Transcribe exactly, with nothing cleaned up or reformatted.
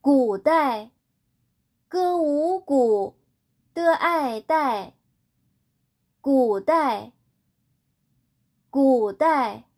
古代，歌舞古的爱戴，古代，古代。